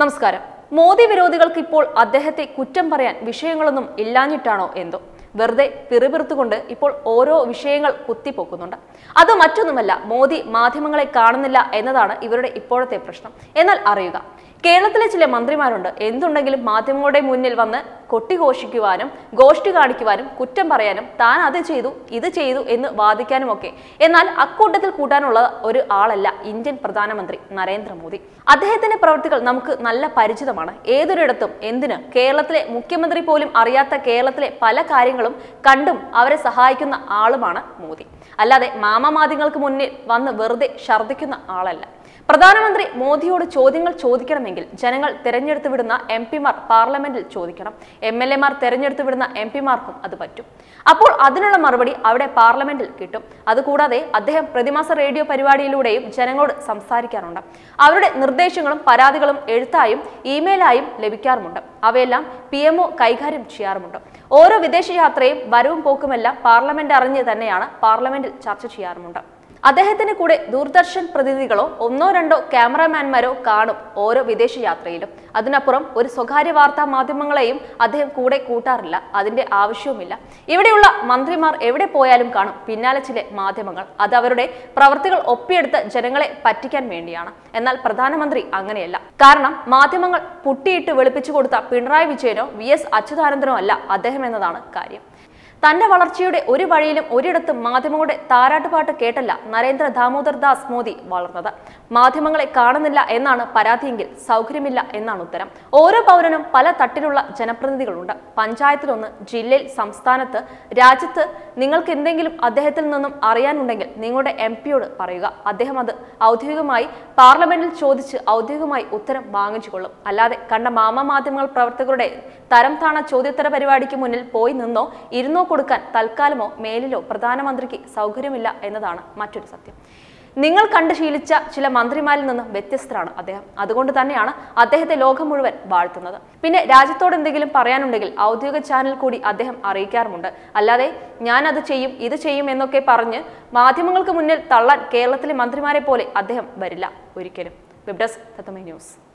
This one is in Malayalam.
നമസ്കാരം. മോദി വിരോധികൾക്ക് ഇപ്പോൾ അദ്ദേഹത്തെ കുറ്റം പറയാൻ വിഷയങ്ങളൊന്നും ഇല്ലാഞ്ഞിട്ടാണോ എന്തോ വെറുതെ പിറുപിറുത്തുകൊണ്ട് ഇപ്പോൾ ഓരോ വിഷയങ്ങൾ കുത്തിപ്പൊക്കുന്നുണ്ട്. അത് മറ്റൊന്നുമല്ല, മോദി മാധ്യമങ്ങളെ കാണുന്നില്ല എന്നതാണ് ഇവരുടെ ഇപ്പോഴത്തെ പ്രശ്നം. എന്നാൽ അറിയുക, കേരളത്തിലെ ചില മന്ത്രിമാരുണ്ട് എന്തുണ്ടെങ്കിലും മാധ്യമങ്ങളുടെ മുന്നിൽ വന്ന് കൊട്ടിഘോഷിക്കുവാനും ഗോഷ്ഠി കാണിക്കുവാനും കുറ്റം പറയാനും താൻ അത് ചെയ്തു ഇത് ചെയ്തു എന്ന് വാദിക്കാനുമൊക്കെ. എന്നാൽ അക്കൂട്ടത്തിൽ കൂട്ടാനുള്ള ഒരു ആളല്ല ഇന്ത്യൻ പ്രധാനമന്ത്രി നരേന്ദ്രമോദി. അദ്ദേഹത്തിന്റെ പ്രവൃത്തികൾ നമുക്ക് നല്ല പരിചിതമാണ്. ഏതൊരിടത്തും എന്തിന് കേരളത്തിലെ മുഖ്യമന്ത്രി പോലും അറിയാത്ത കേരളത്തിലെ പല കാര്യങ്ങളും കണ്ടും അവരെ സഹായിക്കുന്ന ആളുമാണ് മോദി. അല്ലാതെ മാമാമാധ്യമങ്ങൾക്ക് മുന്നിൽ വന്ന് വെറുതെ ഛർദ്ദിക്കുന്ന ആളല്ല. പ്രധാനമന്ത്രി മോദിയോട് ചോദ്യങ്ങൾ ചോദിക്കണമെങ്കിൽ ജനങ്ങൾ തെരഞ്ഞെടുത്ത് വിടുന്ന MP-മാർ പാർലമെന്റിൽ ചോദിക്കണം. MLA-മാർ തെരഞ്ഞെടുത്ത് വിടുന്ന MP-മാർക്കും അത് പറ്റും. അപ്പോൾ അതിനുള്ള മറുപടി അവിടെ പാർലമെന്റിൽ കിട്ടും. അതുകൂടാതെ അദ്ദേഹം പ്രതിമാസ റേഡിയോ പരിപാടിയിലൂടെയും ജനങ്ങളോട് സംസാരിക്കാറുണ്ട്. അവരുടെ നിർദ്ദേശങ്ങളും പരാതികളും എഴുത്തായും ഇമെയിലായും ലഭിക്കാറുമുണ്ട്. അവയെല്ലാം PMO കൈകാര്യം ചെയ്യാറുമുണ്ട്. ഓരോ വിദേശ യാത്രയും വരവും പോക്കുമെല്ലാം പാർലമെന്റ് അറിഞ്ഞ് തന്നെയാണ് പാർലമെന്റിൽ ചർച്ച ചെയ്യാറുമുണ്ട്. അദ്ദേഹത്തിന് കൂടെ ദൂരദർശൻ പ്രതിനിധികളോ ഒന്നോ രണ്ടോ ക്യാമറാമാൻമാരോ കാണും ഓരോ വിദേശ യാത്രയിലും. അതിനപ്പുറം ഒരു സ്വകാര്യ വാർത്താ മാധ്യമങ്ങളെയും അദ്ദേഹം കൂടെ കൂട്ടാറില്ല. അതിന്റെ ആവശ്യവുമില്ല. ഇവിടെയുള്ള മന്ത്രിമാർ എവിടെ പോയാലും കാണും പിന്നാലെ ചില മാധ്യമങ്ങൾ. അത് അവരുടെ പ്രവർത്തികൾ ഒപ്പിയെടുത്ത് ജനങ്ങളെ പറ്റിക്കാൻ വേണ്ടിയാണ്. എന്നാൽ പ്രധാനമന്ത്രി അങ്ങനെയല്ല. കാരണം മാധ്യമങ്ങൾ പുട്ടിയിട്ട് വെളുപ്പിച്ചു കൊടുത്ത പിണറായി വിജയനോ VS അച്യുതാനന്ദനോ അല്ല അദ്ദേഹം എന്നതാണ് കാര്യം. തന്റെ വളർച്ചയുടെ ഒരു വഴിയിലും ഒരിടത്തും മാധ്യമങ്ങളുടെ താരാട്ടുപാട്ട് കേട്ടല്ല നരേന്ദ്ര ദാമോദർ ദാസ് മോദി വളർന്നത്. മാധ്യമങ്ങളെ കാണുന്നില്ല എന്നാണ് പരാതിയെങ്കിൽ സൗകര്യമില്ല എന്നാണ് ഉത്തരം. ഓരോ പൗരനും പല തട്ടിലുള്ള ജനപ്രതിനിധികളുണ്ട്. പഞ്ചായത്തിലൊന്ന്, ജില്ലയിൽ, സംസ്ഥാനത്ത്, രാജ്യത്ത്. നിങ്ങൾക്ക് എന്തെങ്കിലും അദ്ദേഹത്തിൽ നിന്നും അറിയാനുണ്ടെങ്കിൽ നിങ്ങളുടെ MP-യോട് പറയുക. അദ്ദേഹം അത് ഔദ്യോഗികമായി പാർലമെന്റിൽ ചോദിച്ച് ഔദ്യോഗികമായി ഉത്തരം വാങ്ങിച്ചുകൊള്ളും. അല്ലാതെ കണ്ട മാധ്യമങ്ങൾ പ്രവർത്തകരുടെ തരം താണ ചോദ്യോത്തര പരിപാടിക്ക് മുന്നിൽ പോയി നിന്നോ ഇരുന്നോ കൊടുക്കാൻ തൽക്കാലമോ മേലിലോ പ്രധാനമന്ത്രിക്ക് സൗകര്യമില്ല എന്നതാണ് മറ്റൊരു സത്യം. നിങ്ങൾ കണ്ട് ശീലിച്ച ചില മന്ത്രിമാരിൽ നിന്നും വ്യത്യസ്തരാണ് അദ്ദേഹം. അതുകൊണ്ട് തന്നെയാണ് അദ്ദേഹത്തെ ലോകം മുഴുവൻ വാഴ്ത്തുന്നത്. പിന്നെ രാജ്യത്തോട് എന്തെങ്കിലും പറയാനുണ്ടെങ്കിൽ ഔദ്യോഗിക ചാനൽ കൂടി അദ്ദേഹം അറിയിക്കാറുമുണ്ട്. അല്ലാതെ ഞാൻ അത് ചെയ്യും ഇത് ചെയ്യും എന്നൊക്കെ പറഞ്ഞ് മാധ്യമങ്ങൾക്ക് മുന്നിൽ തള്ളാൻ കേരളത്തിലെ മന്ത്രിമാരെ പോലെ അദ്ദേഹം വരില്ല ഒരിക്കലും. Web desk Tatwamayi news.